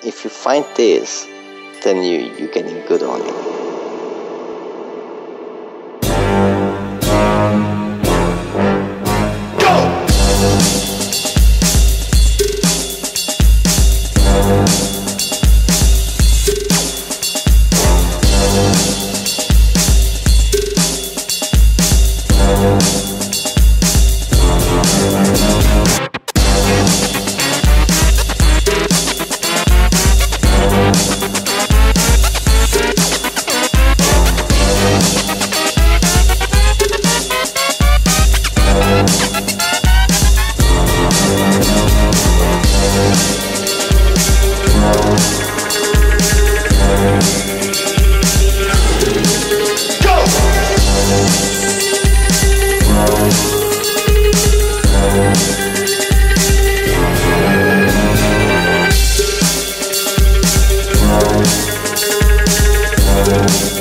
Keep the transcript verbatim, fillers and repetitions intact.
if you find this, then you you're getting good on it. We'll be right back.